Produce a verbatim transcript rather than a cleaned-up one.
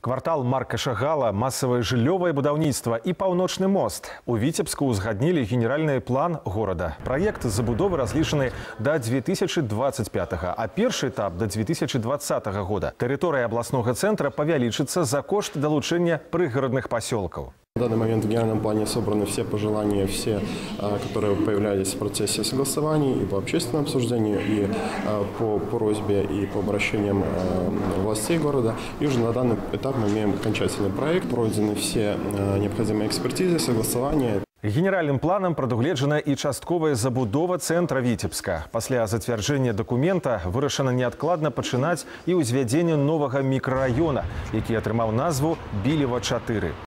Квартал Марка Шагала, массовое жыллёвае будаўніцтва и паўночны мост. У Витебску узгаднили генеральный план города. Проект забудовы разлічаны до две тысячи двадцать пятого, а первый этап до две тысячи двадцатого года. Территория областного центра павялічыцца за кошт долучения пригородных поселков. На данный момент в генеральном плане собраны все пожелания, все, которые появлялись в процессе согласований и по общественному обсуждению, и по просьбе, и по обращениям властей города. И уже на данный этап мы имеем окончательный проект, пройдены все необходимые экспертизы, согласования. Генеральным планом прадугледжана и частковая забудова центра Витебска. Пасля зацвярджэння документа вырашана неадкладна пачынаць і ўзвядзенне новага мікрараёна, які атрымаў назву Білева чатыры.